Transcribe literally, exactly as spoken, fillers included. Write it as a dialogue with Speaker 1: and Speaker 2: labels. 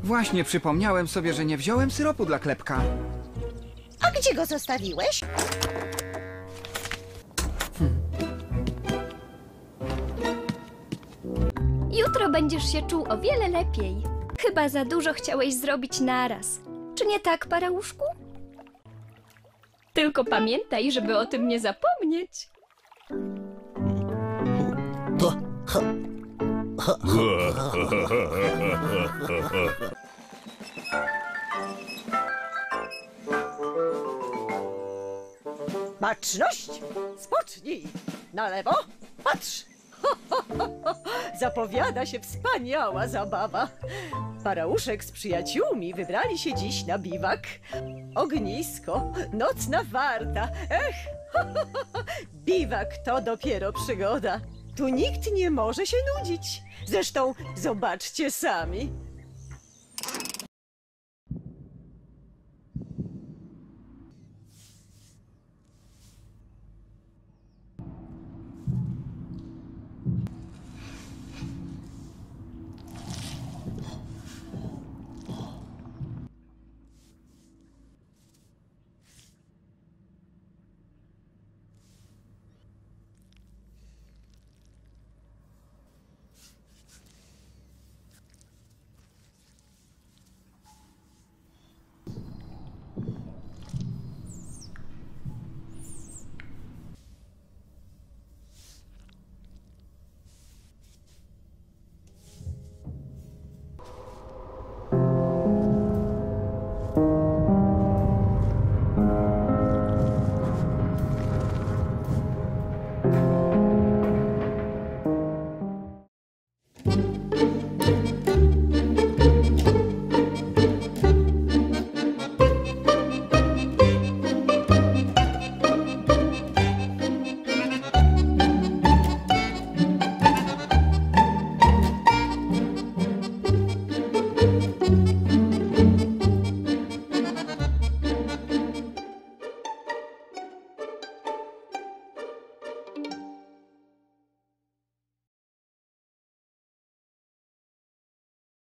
Speaker 1: Właśnie przypomniałem sobie, że nie wziąłem syropu dla chlebka.
Speaker 2: A gdzie go zostawiłeś?
Speaker 3: Jutro będziesz się czuł o wiele lepiej. Chyba za dużo chciałeś zrobić naraz. Czy nie tak, Parauszku? Tylko pamiętaj, żeby o tym nie zapomnieć.
Speaker 2: Baczność! Spocznij! Na lewo! Patrz! Zapowiada się wspaniała zabawa. Parauszek z przyjaciółmi wybrali się dziś na biwak. Ognisko, nocna warta. Ech! Biwak to dopiero przygoda. Tu nikt nie może się nudzić. Zresztą zobaczcie sami.